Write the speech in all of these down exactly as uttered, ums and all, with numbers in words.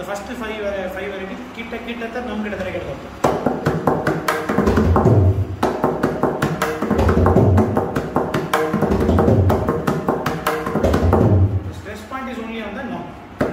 first five five variety kitta kitta tar nam kida tare get hotu. The stress point is only on the nom.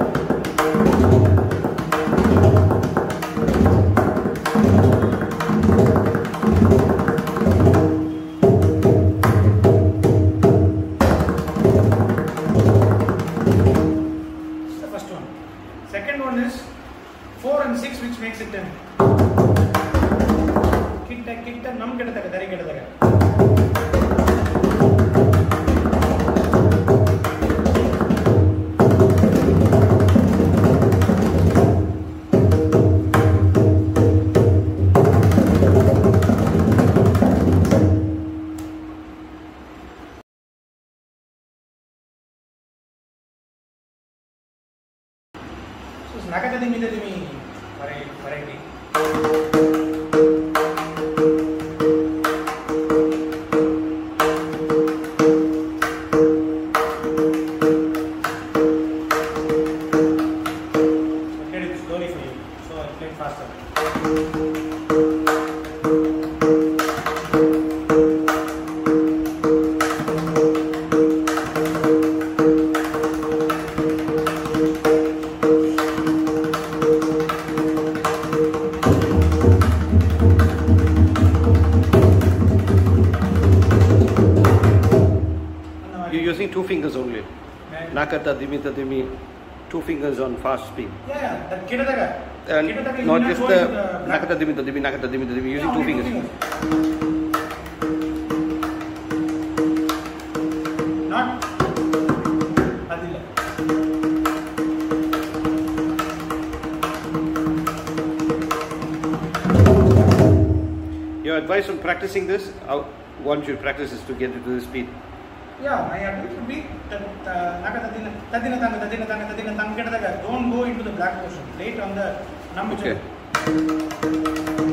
Makes it ten. Kitta kitta nam keda taga dari keda taga. So nakatadi midadi mi variety. I played it slowly for you, so I played faster. You're using two fingers only. Nakata dimi tadimi, two fingers on fast speed. Yeah, yeah. That kida taga. And Kida taga not not just the the nakata dimi tadimi, nakata dimi tadimi, using yeah, two fingers. fingers. Not adilla. Your advice on practicing this, how one should practice is to get into the speed. Yeah, my advice would be nakata tadina tadina tanga tadina tanga tadina tanga kida taga. Don't go into the black portion. Play it on the nam. Okay.